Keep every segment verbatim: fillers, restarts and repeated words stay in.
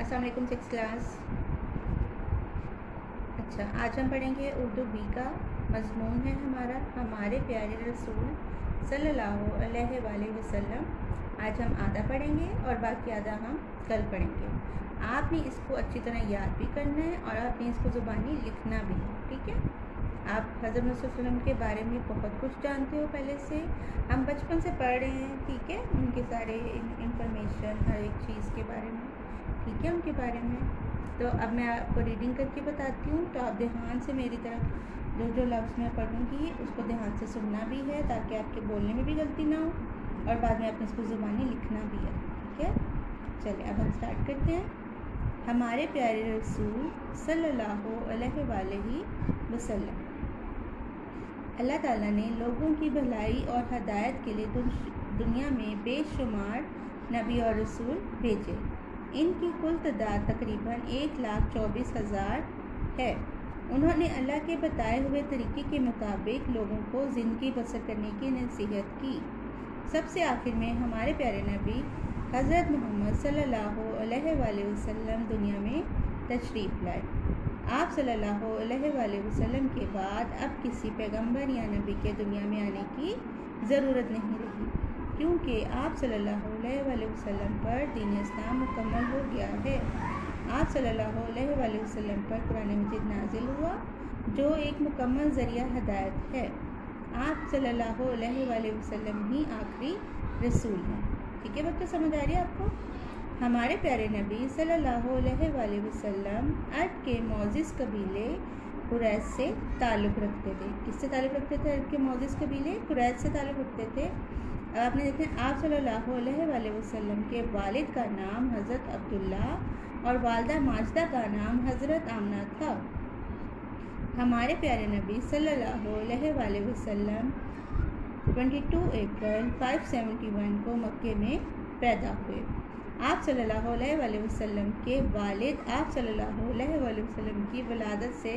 अस्सलाम वालेकुम six class. अच्छा, आज हम पढ़ेंगे उर्दू बी का। मज़मून है हमारा हमारे प्यारे रसूल सल्लल्लाहु अलैहि वसल्लम। आज हम आधा पढ़ेंगे और बाकी आधा हम कल पढ़ेंगे। आपने इसको अच्छी तरह याद भी करना है और आपने इसको ज़ुबानी लिखना भी है, ठीक है। आप हज़रत मोहम्मद सल्लल्लाहु अलैहि वसल्लम के बारे में बहुत कुछ जानते हो पहले से, हम बचपन से पढ़ रहे हैं, ठीक है। उनके सारे इंफॉर्मेशन हर एक चीज़ के बारे में, ठीक है, उनके बारे में। तो अब मैं आपको रीडिंग करके बताती हूँ, तो आप ध्यान से मेरी तरफ जो जो लफ्ज़ मैं पढ़ूँगी उसको ध्यान से सुनना भी है, ताकि आपके बोलने में भी गलती ना हो और बाद में आपने इसको ज़ुबानी लिखना भी है, ठीक है। चलिए अब हम स्टार्ट करते हैं। हमारे प्यारे रसूल सल्लल्लाहु अलैहि वसल्लम। अल्लाह ताला ने लोगों की भलाई और हदायत के लिए दुनिया में बेशुमार नबी और रसूल भेजे। इनकी कुल तादाद तकरीबन एक लाख चौबीस हज़ार है। उन्होंने अल्लाह के बताए हुए तरीके के मुताबिक लोगों को ज़िंदगी बसर करने की नसीहत की। सबसे आखिर में हमारे प्यारे नबी हज़रत मोहम्मद सल्लल्लाहु अलैहि वसल्लम दुनिया में तशरीफ़ लाए। आप सल्लल्लाहु अलैहि वसल्लम के बाद अब किसी पैगंबर या नबी के दुनिया में आने की ज़रूरत नहीं रही, क्योंकि आप सल्लल्लाहु अलैहि वसल्लम पर दीन इस्लाम मुकम्मल हो गया है। आप सल्लल्लाहु अलैहि वसल्लम पर कुरान मजीद नाजिल हुआ, जो एक मुकम्मल ज़रिया हदायत है। आप सल्लल्लाहु अलैहि वसल्लम ही आखिरी रसूल हैं, ठीक है बच्चों, समझ आ रही है आपको। हमारे प्यारे नबी सल्लल्लाहु अलैहि वसल्लम अरब के मोअज़्ज़िज़ कबीले कुरैश से ताल्लुक़ रखते थे। किससे ताल्लुक़ रखते थे? अरब के मोअज़्ज़िज़ कबीले कुरैश से ताल्लुक़ रखते थे। अब आपने देखते हैं आप सल्लल्लाहु अलैहि वसल्लम के वालिद का नाम हज़रत अब्दुल्ला और वालदा माजिदा का नाम हज़रत आमना था। हमारे प्यारे नबी सल्लल्लाहु अलैहि वसल्लम बाईस अप्रैल पाँच सौ इकहत्तर को मक्के में पैदा हुए। आप सल्लल्लाहु अलैहि वसल्लम के वालिद आप सल्लल्लाहु अलैहि वसल्लम की वलादत से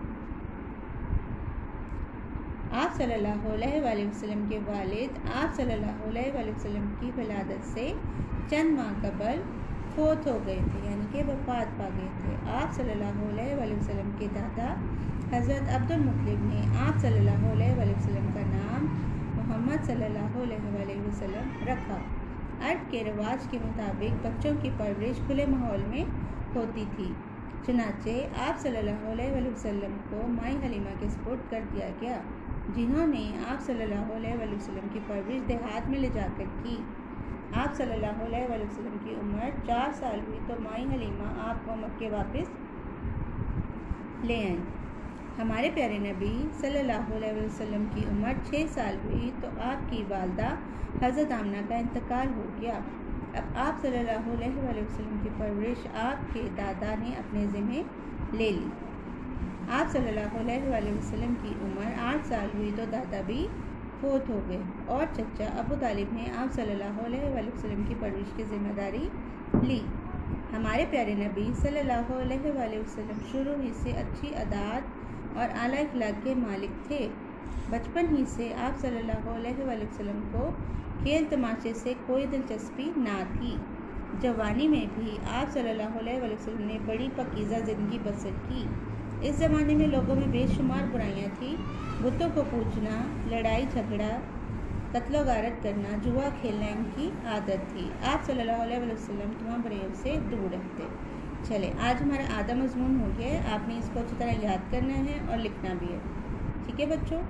आप सल्लल्लाहु अलैहि वसल्लम के वालिद आप सल्लल्लाहु अलैहि वसल्लम की वलादत से चंद माह कबल फोत हो गए थे, यानी कि वफ़ात पा गए थे। आप सल्लल्लाहु अलैहि वसल्लम के दादा हज़रत अब्दुल मुत्तलिब ने आप सल्लल्लाहु अलैहि वसल्लम का नाम मोहम्मद सल्लल्लाहु अलैहि वसल्लम रखा। अरब के रिवाज के मुताबिक बच्चों की परवरिश खुले माहौल में होती थी, चुनाचे आप सल्लल्लाहु अलैहि वसल्लम को माई हलीमा के सुपुर्द कर दिया गया, जिन्होंने आप सल्लल्लाहु अलैहि वसल्लम की परवरिश देहात में ले जाकर की। आप सल्लल्लाहु अलैहि वसल्लम की उम्र चार साल हुई तो माई हलीमा आपको मक्के वापस ले आईं। हमारे प्यारे नबी सल्लल्लाहु अलैहि वसल्लम की उम्र छः साल हुई तो आपकी वालदा हज़रत आमना का इंतकाल हो गया। अब आप सल्लल्लाहु अलैहि वसल्लम की परवरिश आपके दादा ने अपने ज़िम्मे ले ली। आप सल्लल्लाहु अलैहि वसल्लम की उम्र आठ साल हुई तो दादा भी फोत हो गए और चचा अबू तालिब ने आप सल्लल्लाहु अलैहि वसल्लम की परवरिश की जिम्मेदारी ली। हमारे प्यारे नबी सल्लल्लाहु अलैहि वसल्लम शुरू ही से अच्छी आदत और आला अखलाक के मालिक थे। बचपन ही से आप सल्लल्लाहु अलैहि वसल्लम को खेल तमाशे से कोई दिलचस्पी ना थी। जवानी में भी आप सल्लल्लाहु अलैहि वसल्लम ने बड़ी पकीज़ा ज़िंदगी बसर की। इस ज़माने में लोगों में बेशुमार बुराइयाँ थीं। बुतों को पूजना, लड़ाई झगड़ा, कत्लो गारत करना, जुआ खेलना इनकी आदत थी। आप सल्लल्लाहु अलैहि वसल्लम तमाम बुराइयों से दूर रहते। चले, आज हमारा आधा मज़मून हो गया है। आपने इसको अच्छी तरह याद करना है और लिखना भी है, ठीक है बच्चों।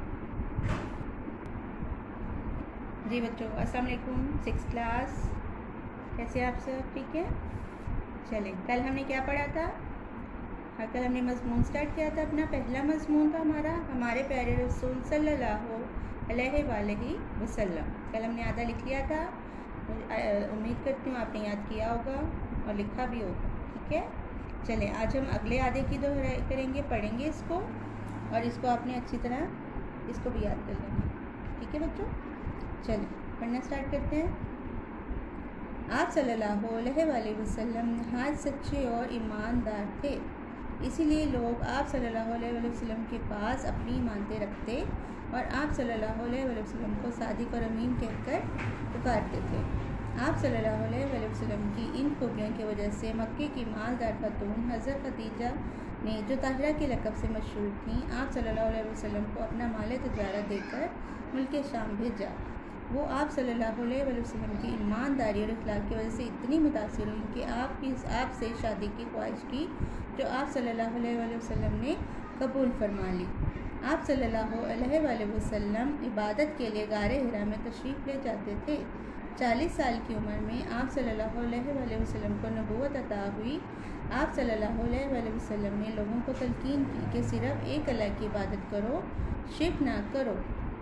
जी बच्चों, अस्सलाम वालेकुम सिक्स क्लास, कैसे आप सब? ठीक है। चलें, कल हमने क्या पढ़ा था? हाँ, कल हमने मज़मून स्टार्ट किया था। अपना पहला मज़मून था हमारा हमारे प्यारे रसूल सल्लल्लाहु अलैहि वसल्लम। कल हमने आधा लिख लिया था, उम्मीद करती हूँ आपने याद किया होगा और लिखा भी होगा, ठीक है। चलें, आज हम अगले आधे की दोहराई करेंगे, पढ़ेंगे इसको और इसको आपने अच्छी तरह इसको भी याद कर लेना, ठीक है बच्चों। चलिए पढ़ना स्टार्ट करते हैं। आप सल्लल्लाहु अलैहि वसल्लम नहायत सच्चे और ईमानदार थे, इसीलिए लोग आप सल्लल्लाहु अलैहि वसल्लम के पास अपनी मानते रखते और आप सल्लल्लाहु अलैहि वसल्लम को सादिक और अमीन कहकर पुकारते थे। آپ صلی اللہ علیہ وسلم کی ان خوبیوں کی وجہ سے مکے کی مالدار خاتون حضرت خدیجہ نے جو طاہرہ کے لقب سے مشہور تھیں، آپ صلی اللہ علیہ وسلم کو اپنا مال تجارت دے کر ملک شام بھیجا۔ وہ آپ صلی اللہ علیہ وسلم کی ایمانداری اور اخلاق کی وجہ سے اتنی متاثر ہوئی کہ آپ کی آپ سے شادی کی خواہش کی، جو آپ صلی اللہ علیہ وسلم نے قبول فرما لی۔ آپ صلی اللہ علیہ وآلہ وسلم عبادت کے لیے غار حرا میں تشریف لے جاتے تھے۔ چالیس سال کی عمر میں آپ صلی اللہ علیہ وآلہ وسلم کو نبوت عطا ہوئی۔ آپ صلی اللہ علیہ وآلہ وسلم نے لوگوں کو تلقین کی کہ صرف ایک اللہ کی عبادت کرو، شرک نہ کرو۔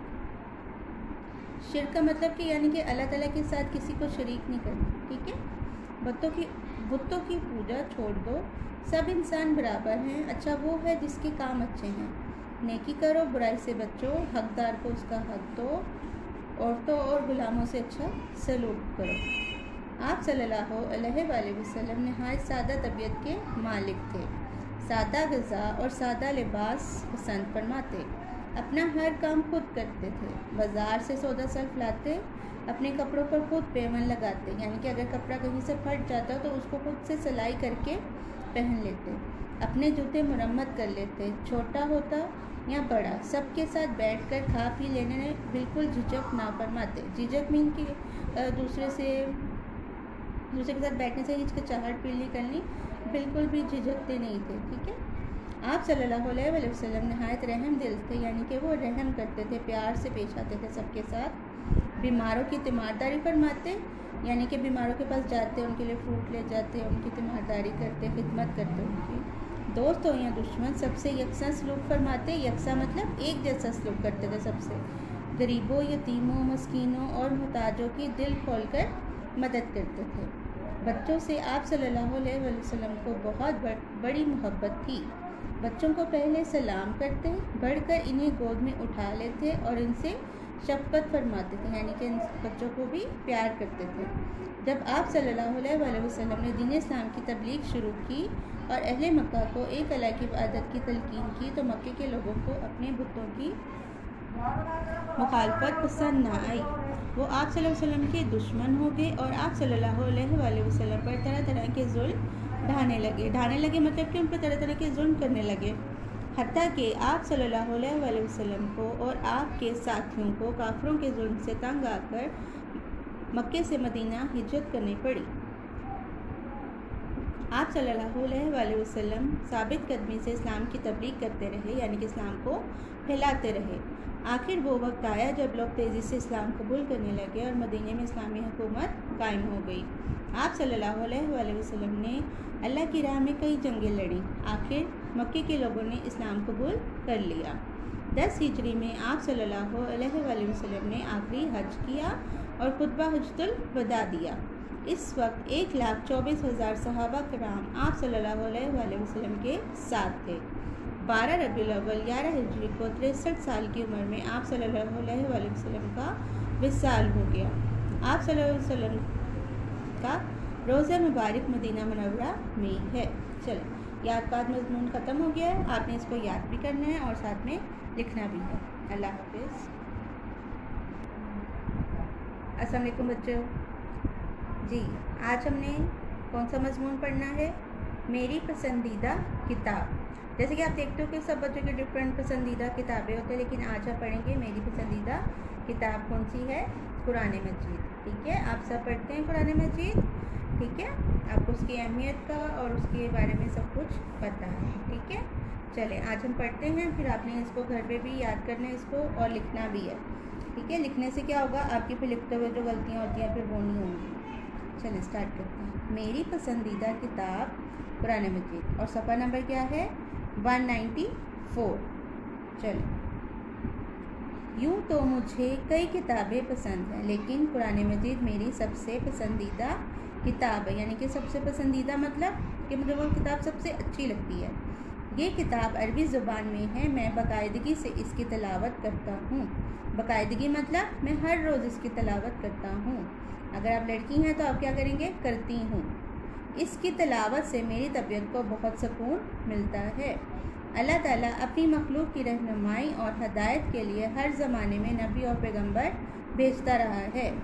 شرک کا مطلب کہ یعنی کہ اللہ تعالیٰ کے ساتھ کسی کو شریک نہیں کرنا، ٹھیک ہے۔ بتوں کی بتوں کی پوجا چھوڑ دو، سب انسان برابر ہیں، اچھا وہ ہے جس کے کام اچھے ہیں۔ نیکی کرو، برائی سے بچو، حقدار کو اس کا حق دو، عورتوں اور غلاموں سے اچھا سلوک کرو۔ آپ صلی اللہ علیہ وآلہ وسلم نہایت سادہ طبیعت کے مالک تھے، سادہ غذا اور سادہ لباس پسند فرماتے، اپنا ہر کام خود کرتے تھے، بازار سے سودا سلف لاتے، اپنے کپڑوں پر خود پیون لگاتے، یعنی کہ اگر کپڑا کہیں سے پھٹ جاتا تو اس کو خود سے سلائی کر کے پہن لیتے، اپنے جوتے مرمت کر لیتے، چھوٹا ہوتا یا بڑا سب کے ساتھ بیٹھ کر کھا پی لینے میں بالکل جھجک نہ فرماتے۔ جھجک مین کہ دوسرے سے دوسرے کے ساتھ بیٹھنے سے ہچکچاہٹ پیلی کرنی، بالکل بھی جھجکتے نہیں تھے، ٹھیک ہے۔ آپ صلی اللہ علیہ وآلہ وسلم نہایت رحم دل تھے، یعنی کہ وہ رحم کرتے تھے، پیار سے پیش آتے تھے سب کے ساتھ۔ بیماروں کی تیمارداری فرماتے، یعنی کہ بیماروں کے پاس جاتے، ان کے لیے فروٹ لے جاتے، ان کی تیمارداری کرتے، خدمت کرتے ان کی۔ دوست ہو یا دشمن سب سے یکساں سلوک فرماتے، یکساں مطلب ایک جیسا سلوک کرتے تھے سب سے۔ غریبوں، یتیموں، مسکینوں اور محتاجوں کی دل کھول کر مدد کرتے تھے۔ بچوں سے آپ صلی اللہ علیہ وسلم کو بہت بڑی محبت تھی، بچوں کو پہلے سلام کرتے، بڑھ کر انہیں گود میں اٹھا لیتے اور ان سے شفقت فرماتے تھے، یعنی کہ ان بچوں کو بھی پیار کرتے تھے۔ جب آپ صلی اللہ علیہ وسلم نے دین اسلام کی تبلیغ شروع کی اور اہل مکہ کو ایک اللہ کی عبادت کی تلقین کی تو مکے کے لوگوں کو اپنے بتوں کی مخالفت پسند نہ آئی، وہ آپ صلی اللہ علیہ وسلم کے دشمن ہو گئے اور آپ صلی اللہ علیہ وسلم پر طرح طرح کے ظلم ڈھانے لگے ڈھانے لگے مطلب کہ ان پر طرح طرح کے ظلم کرنے لگے، حتیٰ کہ آپ صلی اللہ علیہ وسلم کو اور آپ کے ساتھیوں کو کافروں کے ظلم سے تنگ آ کر مکے سے مدینہ ہجرت کرنی پڑی۔ آپ صلی اللہ علیہ وسلم ثابت قدمی سے اسلام کی تبلیغ کرتے رہے، یعنی کہ اسلام کو پھیلاتے رہے۔ آخر وہ وقت آیا جب لوگ تیزی سے اسلام قبول کرنے لگے اور مدینے میں اسلامی حکومت قائم ہو گئی۔ آپ صلی اللہ علیہ وسلم نے اللہ کی راہ میں کئی جنگیں لڑیں، آخر مکے کے لوگوں نے اسلام قبول کر لیا۔ دس ہجری میں آپ صلی اللہ علیہ وسلم نے آخری حج کیا اور خطبہ حجۃ الوداع دیا۔ اس وقت ایک لاکھ چوبیس ہزار صحابہ کرام آپ صلی اللہ علیہ وسلم کے ساتھ تھے۔ بارہ ربیع الاول گیارہ ہجری کو تریسٹھ سال کی عمر میں آپ صلی اللہ علیہ وسلم کا وصال ہو گیا۔ آپ صلی اللہ علیہ وسلم کا روضہ مبارک مدینہ منورہ میں ہے۔ چلو یاد بعد مضمون ختم ہو گیا ہے، آپ نے اس کو یاد بھی کرنا ہے اور ساتھ میں لکھنا بھی ہے۔ اللہ حافظ۔ السلام علیکم بچوں، جی آج ہم نے کون سا مضمون پڑھنا ہے؟ میری پسندیدہ کتاب۔ جیسے کہ آپ دیکھتے ہو کہ سب بچوں کے ڈفرینٹ پسندیدہ کتابیں ہوتے ہیں، لیکن آج ہم پڑھیں گے میری پسندیدہ کتاب کون سی ہے؟ قرآن مجید، ٹھیک ہے۔ آپ سب پڑھتے ہیں قرآن مجید، ٹھیک ہے، آپ کو اس کی اہمیت کا اور اس کے بارے میں سب کچھ پتہ ہے، ٹھیک ہے۔ چلیں آج ہم پڑھتے ہیں، پھر آپ نے اس کو گھر پہ بھی یاد کرنا ہے اس کو اور لکھنا بھی ہے، ٹھیک ہے۔ لکھنے سے کیا ہوگا، آپ کی پھر لکھتے ہوئے جو غلطیاں ہوتی ہیں پھر وہ نہیں ہوں گی۔ چلیں اسٹارٹ کرتے ہیں۔ میری پسندیدہ کتاب قرآن مجید، اور صفحہ نمبر کیا ہے؟ One ninety four. چلیں، یوں تو مجھے کئی کتابیں پسند ہیں، لیکن قرآن مجید میری سب سے پسندیدہ کتاب ہے، یعنی کہ سب سے پسندیدہ مطلب کہ مجھے وہ کتاب سب سے اچھی لگتی ہے۔ یہ کتاب عربی زبان میں ہے، میں باقاعدگی سے اس کی تلاوت کرتا ہوں۔ باقاعدگی مطلب میں ہر روز اس کی تلاوت کرتا ہوں۔ اگر آپ لڑکی ہیں تو آپ کیا کریں گے؟ کرتی ہوں۔ اس کی تلاوت سے میری طبیعت کو بہت سکون ملتا ہے۔ اللہ تعالیٰ اپنی مخلوق کی رہنمائی اور ہدایت کے لیے ہر زمانے میں نبی اور پیغمبر بھیجتا رہا ہے۔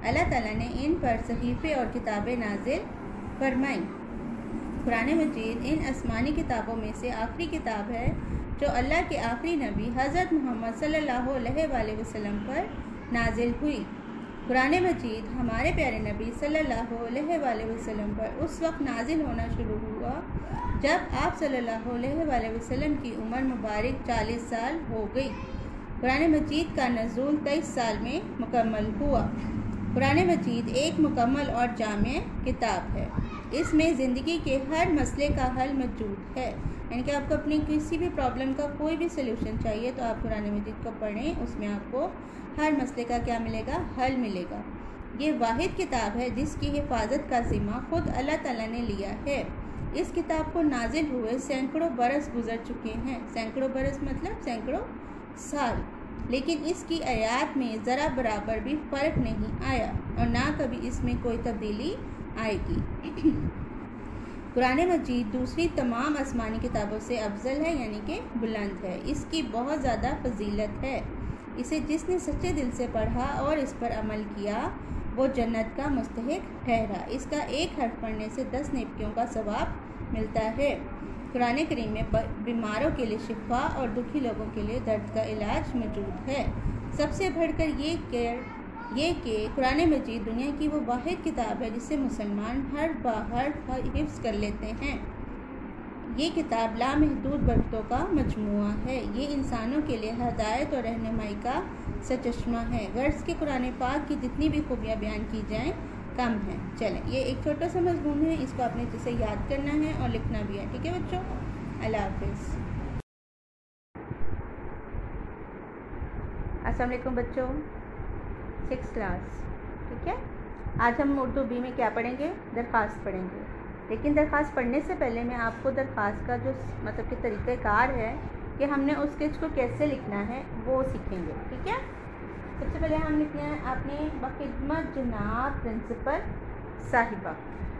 اللہ ताला ने इन पर सहीफ़े और किताबें नाजिल फरमाई। कुरान मजीद इन आसमानी किताबों में से आखिरी किताब है जो अल्लाह के आखिरी नबी हज़रत मोहम्मद सल्लल्लाहु अलैहि वसल्लम पर नाजिल हुई। कुरान मजीद हमारे प्यारे नबी सल्लल्लाहु अलैहि वसल्लम पर उस वक्त नाजिल होना शुरू हुआ जब आप सल्लल्लाहु अलैहि वसल्लम की उम्र मुबारक चालीस साल हो गई। कुरान मजीद का नज़ूल तेईस साल में मुकम्मल हुआ। कुरान मजीद एक मुकम्मल और जामे किताब है। इसमें ज़िंदगी के हर मसले का हल मौजूद है, यानी कि आपको अपनी किसी भी प्रॉब्लम का कोई भी सलूशन चाहिए तो आप कुरान मजीद को पढ़ें, उसमें आपको हर मसले का क्या मिलेगा, हल मिलेगा। ये वाहिद किताब है जिसकी हिफाजत का ज़िम्मा खुद अल्लाह ताला ने लिया है। इस किताब को नाजिल हुए सैकड़ों बरस गुजर चुके हैं। सैकड़ों बरस मतलब सैकड़ों साल, लेकिन इसकी आयात में ज़रा बराबर भी फ़र्क नहीं आया और ना कभी इसमें कोई तब्दीली आएगी। कुरान मजीद दूसरी तमाम आसमानी किताबों से अफजल है, यानी कि बुलंद है। इसकी बहुत ज़्यादा फजीलत है। इसे जिसने सच्चे दिल से पढ़ा और इस पर अमल किया वो जन्नत का मुस्तहिक ठहरा। इसका एक हर्फ पढ़ने से दस नेकियों का सवाब मिलता है। कुरान करीम में बीमारों के लिए शिफा और दुखी लोगों के लिए दर्द का इलाज मौजूद है। सबसे बढ़कर ये कि ये कि कुरान मजीद दुनिया की वो वाहिद किताब है जिसे मुसलमान हर बाहर हिफ्ज़ कर लेते हैं। ये किताब लामहदूद बरकतों का मजमुआ है। ये इंसानों के लिए हदायत और रहनुमाई का सचश्मा है। गर्ज के कुरान पाक की जितनी भी खूबियाँ बयान की जाएँ कम है। चलें, ये एक छोटा सा मजमून है, इसको आपने जैसे याद करना है और लिखना भी है। ठीक है बच्चों, अल्लाह हाफिज़। अस्सलाम वालेकुम बच्चों, सिक्स क्लास। ठीक है, आज हम उर्दू बी में क्या पढ़ेंगे, दरख्वास्त पढ़ेंगे। लेकिन दरख्वास्त पढ़ने से पहले मैं आपको दरख्वास्त का जो मतलब कि तरीक़ाकार है कि हमने उस स्केच को कैसे लिखना है वो सीखेंगे। ठीक है, सबसे पहले हम लिखते हैं आपने बखिदमत जनाब प्रिंसिपल साहिबा।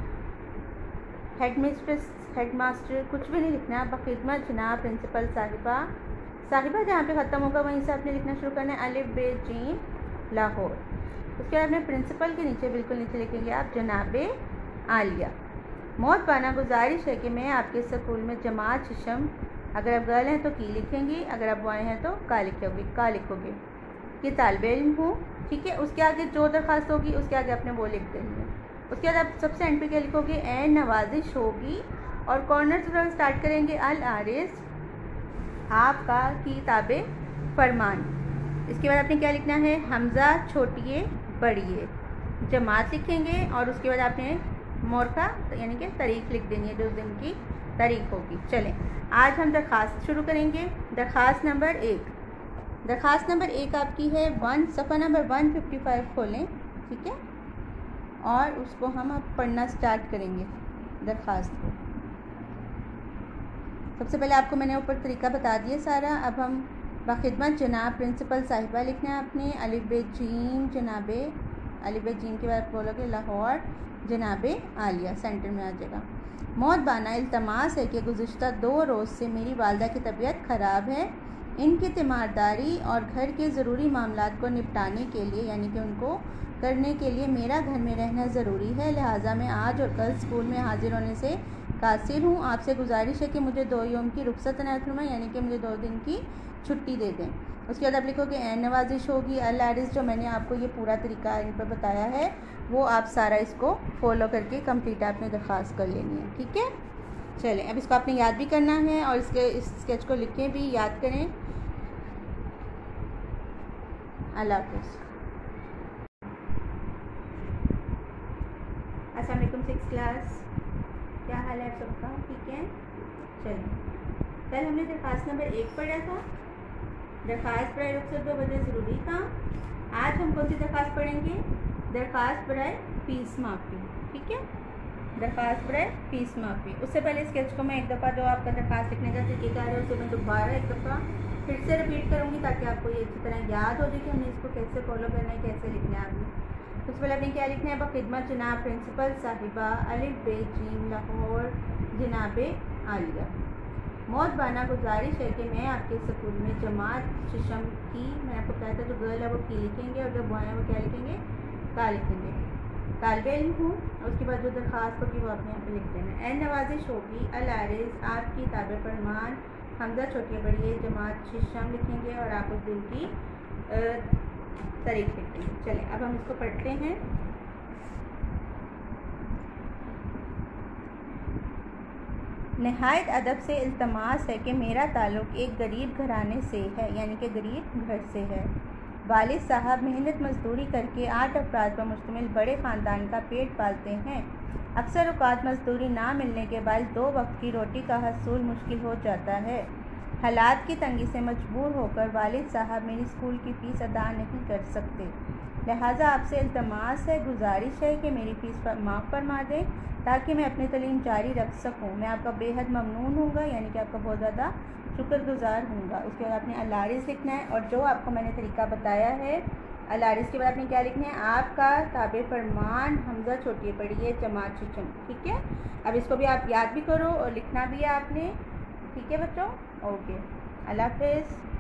हेड मिस्ट्रेस हेड मास्टर कुछ भी नहीं लिखना। बखिदमत जनाब प्रिंसिपल साहिबा, साहिबा जहाँ पे ख़त्म होगा वहीं से आपने लिखना शुरू करना है। अलिफ बे जीम लाहौर। उसके बाद अपने प्रिंसिपल के नीचे बिल्कुल नीचे लिखेंगे आप जनाबे आलिया। मौत पाना गुजारिश है कि मैं आपके स्कूल में जमात शिशम, अगर आप गर्ल हैं तो की लिखेंगी, अगर आप बॉय हैं तो का लिखोगे का लिखोगे कि तालिबे इल्म हूँ। ठीक है, उसके आगे जो दरख्वास्त होगी उसके आगे आपने वो लिख देंगे। उसके बाद आप सबसे एंड पे क्या लिखोगे, ए नवाजिश होगी और कॉर्नर से स्टार्ट करेंगे। अल आरिस आपका किताबे फरमान। इसके बाद आपने क्या लिखना है, हमज़ा छोटिए बड़िए, जमात लिखेंगे और उसके बाद आपने मोरका यानी कि तारीख लिख देनी है जो दिन की तारीख होगी। चलें, आज हम दरख्वास्त शुरू करेंगे। दरख्वास्त नंबर एक दरख्वास्त नंबर एक आपकी है वन सफ़ा नंबर वन फिफ्टी फाइव खोलें। ठीक है, और उसको हम अब पढ़ना स्टार्ट करेंगे दरख्वास्त को। सबसे पहले आपको मैंने ऊपर तरीका बता दिया सारा। अब हम बाखिदमत जनाब प्रिंसिपल साहिबा लिखना है आपने। अलिफ बे जीम जनाबे, अलिफ बे जीम के बाद बोलोगे लाहौर जनाबे आलिया, सेंटर में आ जाएगा। मौत बाना इल्तमास है कि गुज़िश्ता दो रोज़ से मेरी वालदा की तबीयत ख़राब है। इनकी तीमारदारी और घर के ज़रूरी मामलात को निपटाने के लिए यानी कि उनको करने के लिए मेरा घर में रहना ज़रूरी है, लिहाजा मैं आज और कल स्कूल में हाजिर होने से कासिर हूँ। आपसे गुजारिश है कि मुझे दो योम की रुख्सत अनायत फरमाएं, यानी कि मुझे दो दिन की छुट्टी दे दें। उसके बाद आप लिखोगे एन नवाजिश होगी। अल आरिस, जो मैंने आपको ये पूरा तरीका इन पर बताया है वो आप सारा इसको फॉलो करके कंप्लीट आपने दरख्वास्त कर लेनी है। ठीक है, चलें, अब इसको आपने याद भी करना है और इसके इस स्केच को लिखें भी, याद करें। अल्लाह हाफ़िज़। अस्सलाम वालेकुम सिक्स क्लास, क्या हाल है आप सबका? ठीक है, चलें, कल हमने दरख्वास्त नंबर एक पढ़ा था। दरख्वास्त बराए रुख्सत व वजह ज़रूरी था। आज हम कौन सी दरख्वास्त पढ़ेंगे, दरख्वास्त बराए फीस माफ़ी। ठीक है, दरख्वास्त बराए फीस माफ़ी। उससे पहले स्केच को मैं एक दफ़ा जो आपका दरख्वास्त लिखने का तरीक़ा है उसे मैं दोबारा एक दफ़ा फिर से रिपीट करूँगी ताकि आपको ये अच्छी तरह याद हो जाए कि हमने इसको कैसे फॉलो करना है, कैसे लिखना है आपने। उससे पहले आपने क्या लिखना है, बखिदमत जनाब प्रिंसिपल साहिबा, अलिफ बे जीम लाहौर जनाबे आलिया। मौत बाना गुजारिश है कि मैं आपके स्कूल में जमात शिशम की, मैं आपको कहता था जो गर्ल है वो की लिखेंगे और जो बॉय है वो क्या लिखेंगे, کا لکھ دیں گے، طالب علم ہوں، اور اس کے بعد جو درخواست ہوگی وہ آپ نے یہاں پہ لکھ دینا ہے۔ اے نوازش ہوگی العارض آپ کی تابع فرمان، حمزہ چھوٹی بڑی جماعت ششم لکھیں گے اور آپ اس دن کی تاریخ لکھیں گے۔ چلیں اب ہم اس کو پڑھتے ہیں۔ نہایت ادب سے التماس ہے کہ میرا تعلق ایک غریب گھرانے سے ہے، یعنی کہ غریب گھر سے ہے۔ والد صاحب محنت مزدوری کر کے آٹھ افراد پر مشتمل بڑے خاندان کا پیٹ پالتے ہیں۔ اکثر اوقات مزدوری نہ ملنے کے باعث دو وقت کی روٹی کا حصول مشکل ہو جاتا ہے۔ حالات کی تنگی سے مجبور ہو کر والد صاحب میری اسکول کی فیس ادا نہیں کر سکتے، لہٰذا آپ سے التماس ہے، گزارش ہے کہ میری فیس معاف فرما دیں تاکہ میں اپنی تعلیم جاری رکھ سکوں۔ میں آپ کا بے حد ممنون ہوں گا، یعنی کہ آپ کا بہت زیادہ شکر گزار ہوں گا۔ اس کے بعد آپ نے العارض لکھنا ہے، اور جو آپ کو میں نے طریقہ بتایا ہے العارض کے بعد آپ نے کیا لکھنا ہے، آپ کا تابع فرمان حمزہ چھوٹی بڑی ہے جماعت ششم، ٹھیک ہے۔ اب اس کو بھی آپ یاد بھی کرو اور لکھنا بھی ہے آپ نے، ٹھیک ہے بچوں، اوکے، اللہ حافظ۔